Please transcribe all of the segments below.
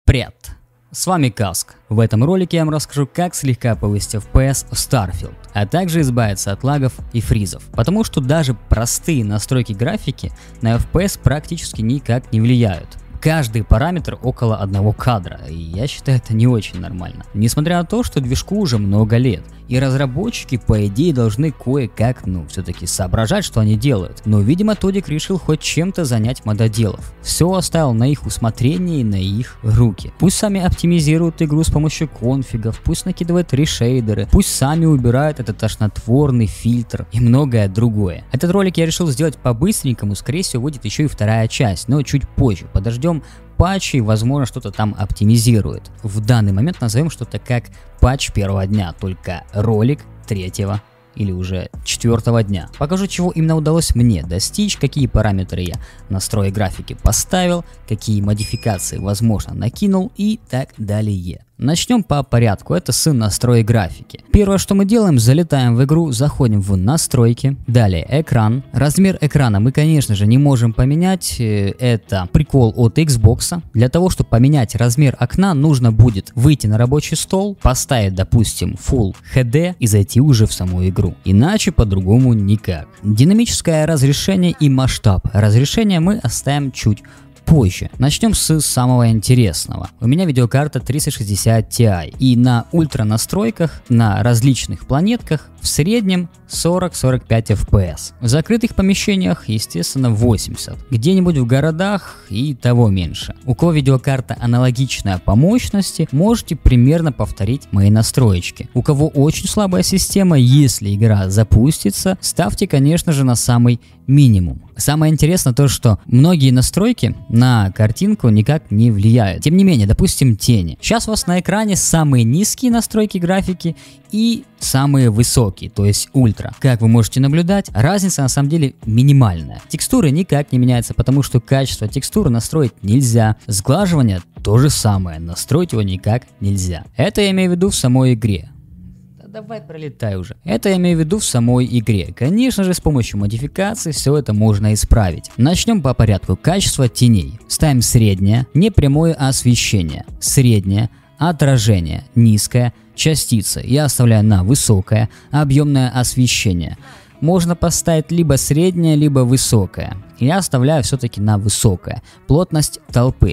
Привет! С вами Каск. В этом ролике я вам расскажу, как слегка повысить FPS в Starfield, а также избавиться от лагов и фризов, потому что даже простые настройки графики на FPS практически никак не влияют. Каждый параметр около одного кадра, и я считаю, это не очень нормально. Несмотря на то, что движку уже много лет, и разработчики по идее должны кое-как, все-таки соображать, что они делают. Но видимо Тодик решил хоть чем-то занять мододелов. Все оставил на их усмотрение и на их руки. Пусть сами оптимизируют игру с помощью конфигов, пусть накидывают решейдеры, пусть сами убирают этот тошнотворный фильтр и многое другое. Этот ролик я решил сделать по-быстренькому, скорее всего выйдет еще и вторая часть, но чуть позже. Подождем патчи, возможно, что-то там оптимизирует. В данный момент назовем что-то как патч первого дня, только ролик третьего или уже четвертого дня. Покажу, чего именно удалось мне достичь, какие параметры я настрой графики поставил, какие модификации, возможно, накинул и так далее. Начнем по порядку, это с настроек графики. Первое, что мы делаем, залетаем в игру, заходим в настройки, далее экран. Размер экрана мы, конечно же, не можем поменять, это прикол от Xbox. Для того, чтобы поменять размер окна, нужно будет выйти на рабочий стол, поставить, допустим, Full HD и зайти уже в саму игру. Иначе по-другому никак. Динамическое разрешение и масштаб. Разрешение мы оставим чуть позже. Начнем с самого интересного. У меня видеокарта 3060 Ti, и на ультра настройках на различных планетках в среднем 40-45 FPS. В закрытых помещениях, естественно, 80. Где-нибудь в городах и того меньше. У кого видеокарта аналогичная по мощности, можете примерно повторить мои настроечки. У кого очень слабая система, если игра запустится, ставьте, конечно же, на самый минимум. Самое интересное то, что многие настройки на картинку никак не влияют. Тем не менее, допустим, тени. Сейчас у вас на экране самые низкие настройки графики и самые высокие, то есть ультра. Как вы можете наблюдать, разница на самом деле минимальная. Текстуры никак не меняются, потому что качество текстуры настроить нельзя. Сглаживание то же самое, настроить его никак нельзя. Это я имею в виду в самой игре. Давай пролетай уже. Это я имею в виду в самой игре. Конечно же, с помощью модификаций все это можно исправить. Начнем по порядку. Качество теней. Ставим среднее, непрямое освещение. Среднее, отражение, низкое, частица. Я оставляю на высокое, объемное освещение. Можно поставить либо среднее, либо высокое. Я оставляю все-таки на высокое. Плотность толпы.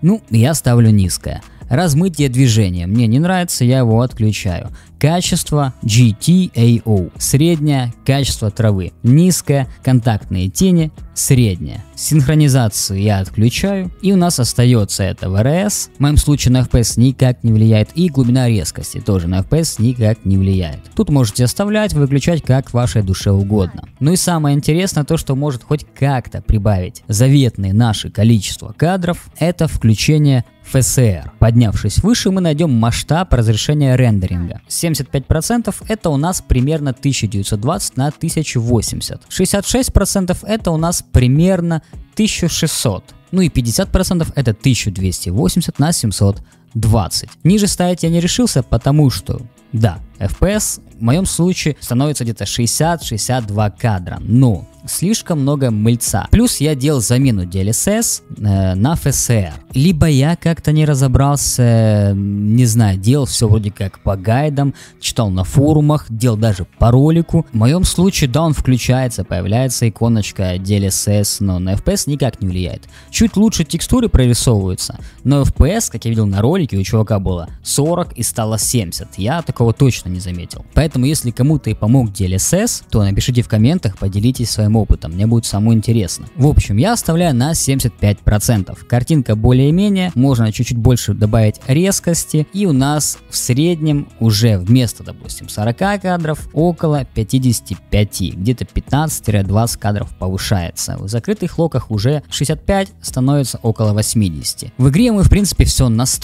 Я ставлю низкое. Размытие движения. Мне не нравится, я его отключаю. Качество GTAO. Среднее. Качество травы. Низкое. Контактные тени. Среднее. Синхронизацию я отключаю. И у нас остается это VRS. В моем случае на FPS никак не влияет. И глубина резкости тоже на FPS никак не влияет. Тут можете оставлять, выключать как вашей душе угодно. Ну и самое интересное то, что может хоть как-то прибавить заветное наше количество кадров, это включение FSR. Поднявшись выше, мы найдем масштаб разрешения рендеринга. 75% это у нас примерно 1920 на 1080. 66% это у нас примерно 1600. И 50% это 1280 на 720. Ниже ставить я не решился, потому что, да, FPS в моем случае становится где-то 60-62 кадра, но слишком много мыльца. Плюс я делал замену DLSS на FSR. Либо я как-то не разобрался, не знаю, делал все вроде как по гайдам, читал на форумах, делал даже по ролику. В моем случае, да, он включается, появляется иконочка DLSS, но на FPS никак не влияет. Чуть лучше текстуры прорисовываются, но FPS, как я видел на ролике, у чувака было 40 и стало 70. Я такого точно не заметил. Поэтому, если кому-то и помог DLSS, то напишите в комментах, поделитесь своим опытом, мне будет самому интересно. В общем, я оставляю на 75%. Картинка более-менее, можно чуть-чуть больше добавить резкости, и у нас в среднем уже вместо, допустим, 40 кадров около 55, где-то 15-20 кадров повышается. В закрытых локах уже 65 становится около 80. В игре мы в принципе все настроили.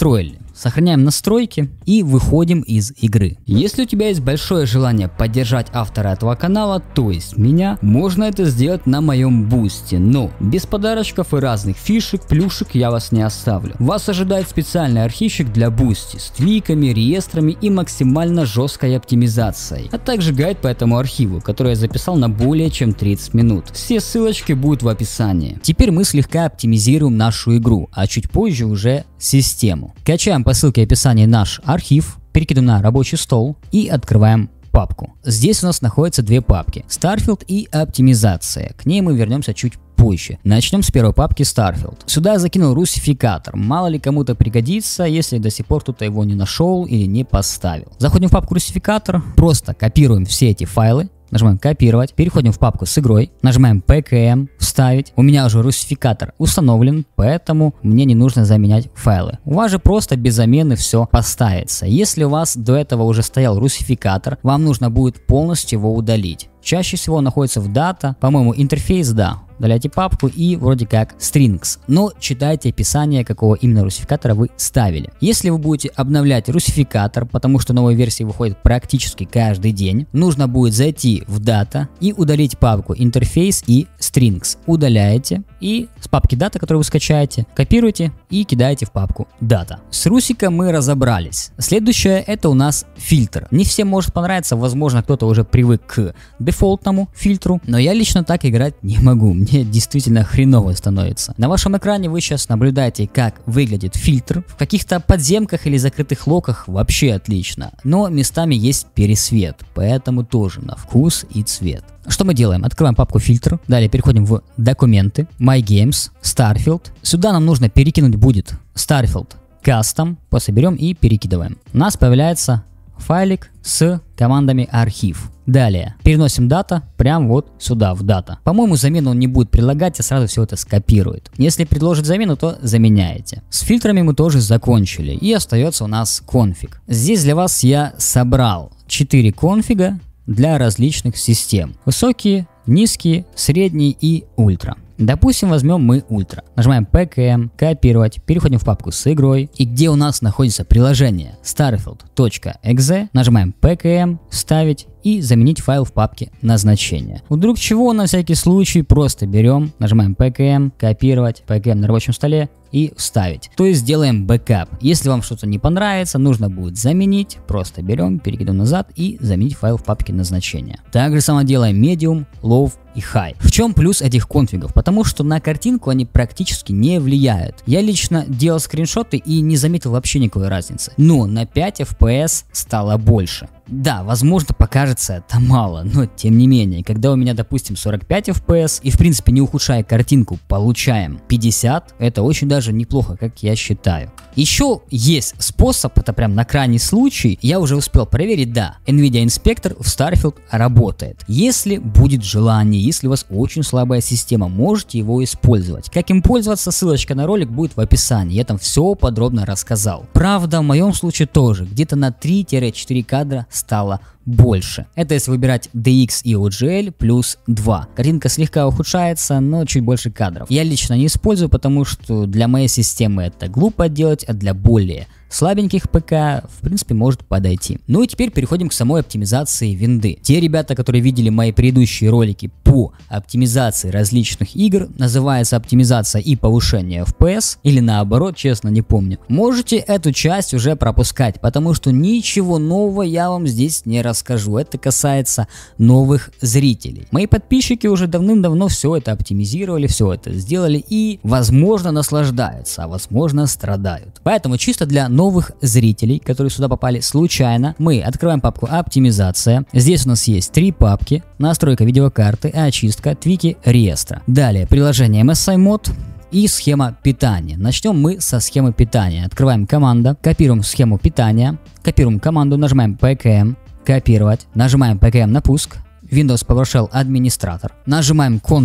сохраняем настройки и выходим из игры. Если у тебя есть большое желание поддержать автора этого канала, то есть меня, можно это сделать на моем бусте, но без подарочков и разных фишек, плюшек я вас не оставлю. Вас ожидает специальный архивчик для бусти с твиками, реестрами и максимально жесткой оптимизацией, а также гайд по этому архиву, который я записал на более чем 30 минут. Все ссылочки будут в описании. Теперь мы слегка оптимизируем нашу игру, а чуть позже уже систему. Качаем по ссылке в описании наш архив, перекидываем на рабочий стол и открываем папку. Здесь у нас находятся две папки: Starfield и оптимизация. К ней мы вернемся чуть позже. Начнем с первой папки Starfield. Сюда я закинул русификатор. Мало ли кому-то пригодится, если до сих пор кто-то его не нашел или не поставил. Заходим в папку русификатор, просто копируем все эти файлы. Нажимаем копировать, переходим в папку с игрой, нажимаем PKM, вставить. У меня уже русификатор установлен, поэтому мне не нужно заменять файлы. У вас же просто без замены все поставится. Если у вас до этого уже стоял русификатор, вам нужно будет полностью его удалить. Чаще всего он находится в дата, по-моему, интерфейс, да. Удаляйте папку и вроде как strings, но читайте описание, какого именно русификатора вы ставили. Если вы будете обновлять русификатор, потому что новые версии выходят практически каждый день, нужно будет зайти в дата и удалить папку интерфейс и strings. Удаляете и с папки дата, которую вы скачаете, копируете и кидаете в папку дата. С русиком мы разобрались. Следующее это у нас фильтр. Не всем может понравиться, возможно кто-то уже привык к дефолтному фильтру, но я лично так играть не могу. Мне действительно хреново становится. На вашем экране вы сейчас наблюдаете, как выглядит фильтр. В каких-то подземках или закрытых локах вообще отлично, но местами есть пересвет, поэтому тоже на вкус и цвет. Что мы делаем? Открываем папку фильтр, далее переходим в документы, My Games, Starfield. Сюда нам нужно перекинуть будет Starfield Custom, просто берем и перекидываем. У нас появляется файлик с командами архив. Далее переносим дата прямо вот сюда в дата. По-моему, замену он не будет предлагать, а сразу все это скопирует. Если предложит замену, то заменяете. С фильтрами мы тоже закончили и остается у нас конфиг. Здесь для вас я собрал 4 конфига для различных систем: высокие, низкие, средние и ультра. Допустим, возьмем мы ультра. Нажимаем PKM, копировать, переходим в папку с игрой, и где у нас находится приложение starfield.exe, нажимаем PKM, вставить и заменить файл в папке назначения. Вдруг чего, на всякий случай просто берем, нажимаем PKM, копировать, PKM на рабочем столе и вставить. То есть делаем бэкап. Если вам что-то не понравится, нужно будет заменить, просто берем, перекидываем назад и заменить файл в папке назначения. Также само делаем medium, low и high. В чем плюс этих конфигов? Потому что на картинку они практически не влияют. Я лично делал скриншоты и не заметил вообще никакой разницы. Но на 5 FPS стало больше. Да, возможно, покажется это мало, но тем не менее, когда у меня, допустим, 45 FPS и в принципе не ухудшая картинку, получаем 50, это очень даже неплохо, как я считаю. Еще есть способ, это прям на крайний случай, я уже успел проверить, да, NVIDIA Inspector в Starfield работает. Если будет желание, если у вас очень слабая система, можете его использовать. Как им пользоваться, ссылочка на ролик будет в описании, я там все подробно рассказал. Правда, в моем случае тоже, где-то на 3-4 кадра стало больше. Это если выбирать DX и OGL плюс 2. Картинка слегка ухудшается, но чуть больше кадров. Я лично не использую, потому что для моей системы это глупо делать, а для более слабеньких ПК в принципе может подойти. Ну и теперь переходим к самой оптимизации винды. Те ребята, которые видели мои предыдущие ролики по оптимизации различных игр, называется оптимизация и повышение FPS, или наоборот, честно не помню, можете эту часть уже пропускать, потому что ничего нового я вам здесь не расскажу. Это касается новых зрителей. Мои подписчики уже давным-давно все это оптимизировали, все это сделали и возможно наслаждаются, а возможно страдают. Поэтому чисто для новых зрителей, которые сюда попали случайно, мы открываем папку оптимизация. Здесь у нас есть 3 папки: настройка видеокарты, очистка, твики, реестра. Далее приложение MSI Mod и схема питания. Начнем мы со схемы питания. Открываем команда, копируем схему питания, копируем команду, нажимаем PKM, копировать, нажимаем PKM на пуск, Windows PowerShell администратор, нажимаем Ctrl+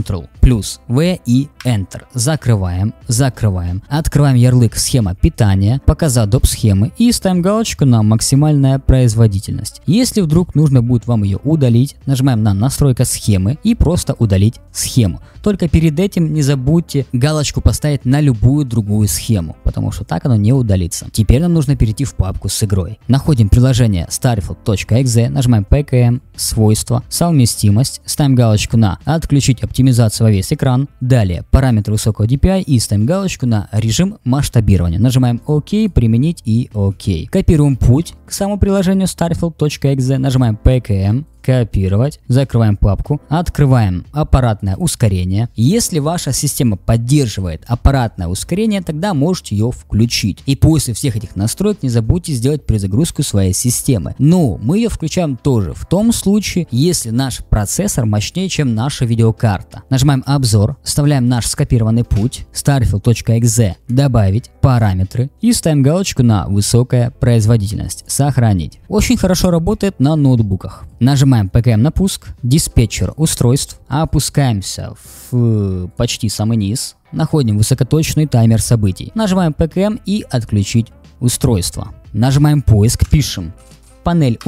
плюс V и Enter. Закрываем, закрываем. Открываем ярлык «Схема питания», показать доп. Схемы и ставим галочку на «Максимальная производительность». Если вдруг нужно будет вам ее удалить, нажимаем на «Настройка схемы» и просто удалить схему. Только перед этим не забудьте галочку поставить на любую другую схему, потому что так оно не удалится. Теперь нам нужно перейти в папку с игрой. Находим приложение starfield.exe, нажимаем PKM, свойства, совместимость, ставим галочку на «Отключить оптимизацию во весь экран», далее параметры высокого DPI и ставим галочку на «Режим масштабирования». Нажимаем ОК, применить и ОК. Копируем путь к самому приложению starfield.exe, нажимаем PKM, копировать, закрываем папку, открываем аппаратное ускорение. Если ваша система поддерживает аппаратное ускорение, тогда можете ее включить. И после всех этих настроек не забудьте сделать перезагрузку своей системы. Но мы ее включаем тоже в том случае, если наш процессор мощнее, чем наша видеокарта. Нажимаем обзор, вставляем наш скопированный путь, starfield.exe, добавить параметры и ставим галочку на высокая производительность, сохранить. Очень хорошо работает на ноутбуках. Нажимаем PKM на пуск, диспетчер устройств, опускаемся в почти самый низ, находим высокоточный таймер событий, нажимаем PKM и отключить устройство. Нажимаем поиск, пишем панель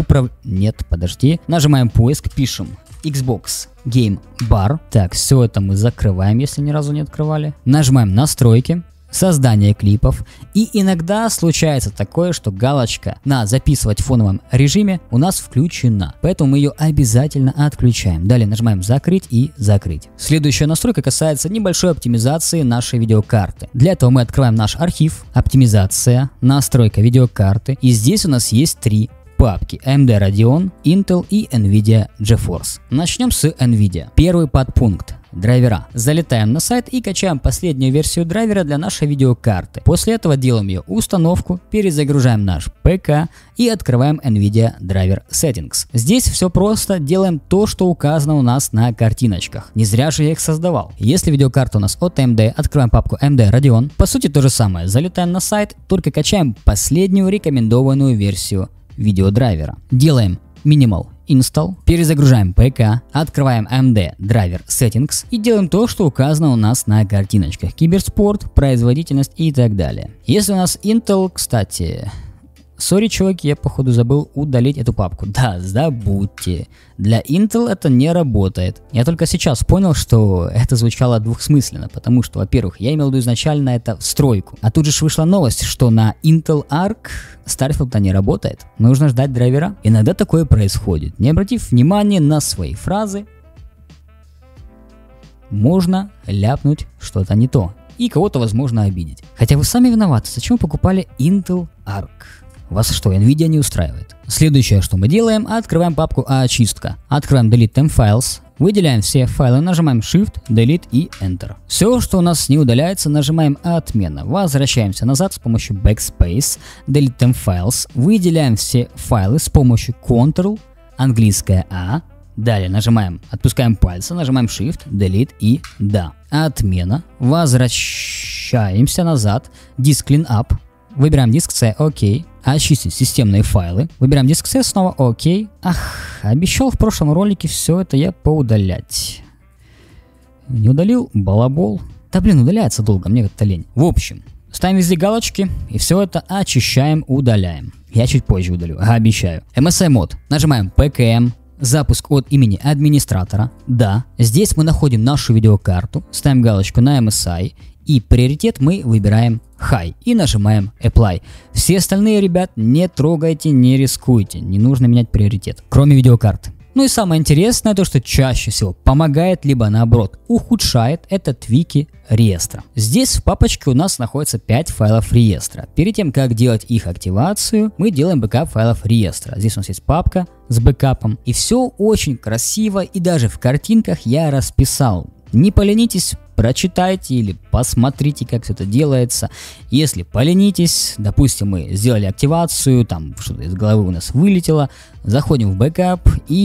нажимаем поиск, пишем Xbox Game Bar. Так, все это мы закрываем, если ни разу не открывали. Нажимаем настройки, создание клипов, и иногда случается такое, что галочка на записывать в фоновом режиме у нас включена, поэтому мы ее обязательно отключаем. Далее нажимаем закрыть и закрыть. Следующая настройка касается небольшой оптимизации нашей видеокарты. Для этого мы открываем наш архив, оптимизация, настройка видеокарты, и здесь у нас есть три папки: AMD Radeon, Intel и Nvidia GeForce. Начнем с Nvidia. Первый подпункт. Драйвера. Залетаем на сайт и качаем последнюю версию драйвера для нашей видеокарты. После этого делаем ее установку, перезагружаем наш ПК и открываем Nvidia Driver Settings. Здесь все просто, делаем то, что указано у нас на картиночках. Не зря же я их создавал. Если видеокарта у нас от AMD, открываем папку AMD Radeon. По сути то же самое, залетаем на сайт, только качаем последнюю рекомендованную версию видеодрайвера. Делаем Minimal Install, перезагружаем ПК, открываем AMD Driver Settings и делаем то, что указано у нас на картиночках: киберспорт, производительность и так далее. Если у нас Intel, кстати, сори, чуваки, я походу забыл удалить эту папку. Да, забудьте. Для Intel это не работает. Я только сейчас понял, что это звучало двухсмысленно, потому что, во-первых, я имел в виду изначально это встройку. А тут же вышла новость, что на Intel Arc Starfield не работает. Нужно ждать драйвера. Иногда такое происходит. Не обратив внимания на свои фразы, можно ляпнуть что-то не то. И кого-то, возможно, обидеть. Хотя вы сами виноваты. Зачем вы покупали Intel Arc? Вас что, Nvidia не устраивает? Следующее, что мы делаем, открываем папку очистка. Открываем Delete Temp Files, выделяем все файлы, нажимаем Shift, Delete и Enter. Все, что у нас не удаляется, нажимаем отмена. Возвращаемся назад с помощью Backspace, Delete Temp Files, выделяем все файлы с помощью Ctrl, английское А. Далее нажимаем, отпускаем пальцы, нажимаем Shift, Delete и да. Отмена. Возвращаемся назад, Disk Cleanup. Выбираем диск C, ОК. Очистить системные файлы. Выбираем диск C, снова ОК. Ах, обещал в прошлом ролике все это я поудалять. Не удалил? Балабол. Да блин, удаляется долго, мне как-то лень. В общем, ставим везде галочки и все это очищаем, удаляем. Я чуть позже удалю, обещаю. MSI мод. Нажимаем PKM. Запуск от имени администратора. Да. Здесь мы находим нашу видеокарту. Ставим галочку на MSI. И приоритет мы выбираем High и нажимаем Apply. Все остальные, ребят, не трогайте, не рискуйте. Не нужно менять приоритет, кроме видеокарты. Ну и самое интересное, то что чаще всего помогает, либо наоборот ухудшает, это твики реестра. Здесь в папочке у нас находится 5 файлов реестра. Перед тем, как делать их активацию, мы делаем бэкап файлов реестра. Здесь у нас есть папка с бэкапом. И все очень красиво, и даже в картинках я расписал. Не поленитесь, прочитайте или посмотрите, как все это делается. Если поленитесь, допустим, мы сделали активацию, там что-то из головы у нас вылетело, заходим в бэкап и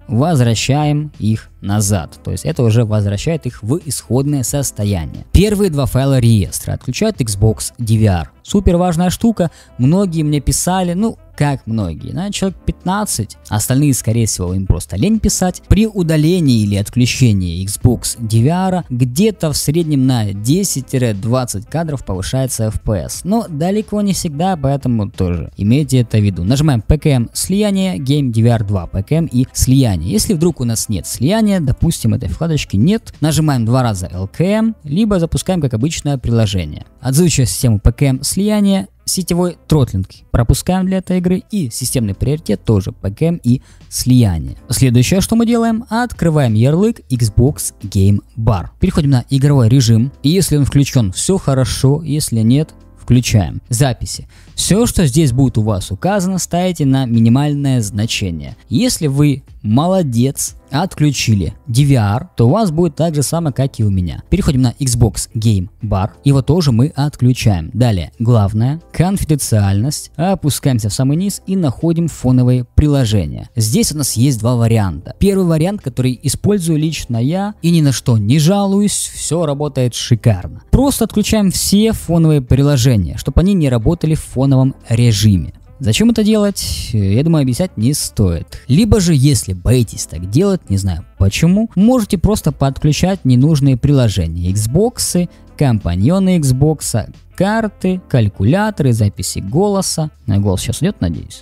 возвращаем их назад. То есть это уже возвращает их в исходное состояние. Первые два файла реестра отключают Xbox DVR. Супер важная штука. Многие мне писали, как многие, человек 15, остальные, скорее всего, им просто лень писать. При удалении или отключении Xbox DVR где-то в среднем на 10-20 кадров повышается FPS. Но далеко не всегда, поэтому тоже имейте это в виду. Нажимаем PKM слияние, Game DVR 2, PKM и слияние. Если вдруг у нас нет слияния, допустим, этой вкладочки нет, нажимаем 2 раза LKM, либо запускаем как обычное приложение. Отзывчивая систему PKM слияния, сетевой тротлинг пропускаем для этой игры и системный приоритет тоже PKM и слияние. Следующее, что мы делаем, открываем ярлык Xbox Game Bar. Переходим на игровой режим, и если он включен, все хорошо, если нет, включаем. Записи. Все, что здесь будет у вас указано, ставите на минимальное значение. Если вы молодец, отключили DVR, то у вас будет так же самое, как и у меня. Переходим на Xbox Game Bar, его тоже мы отключаем. Далее, главное, конфиденциальность, опускаемся в самый низ и находим фоновые приложения. Здесь у нас есть два варианта. Первый вариант, который использую лично я и ни на что не жалуюсь, все работает шикарно. Просто отключаем все фоновые приложения, чтобы они не работали в фоновом режиме. Зачем это делать, я думаю, объяснять не стоит. Либо же, если боитесь так делать, не знаю почему, можете просто подключать ненужные приложения. Xbox, компаньоны Xbox, карты, калькуляторы, записи голоса. Голос сейчас идет, надеюсь?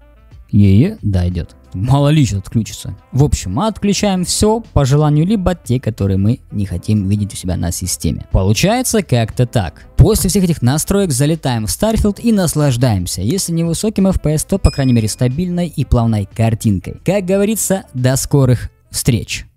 Да, идет. Мало ли что отключится. В общем, отключаем все по желанию, либо те, которые мы не хотим видеть у себя на системе. Получается как-то так. После всех этих настроек залетаем в Starfield и наслаждаемся. Если не высоким FPS, то по крайней мере стабильной и плавной картинкой. Как говорится, до скорых встреч.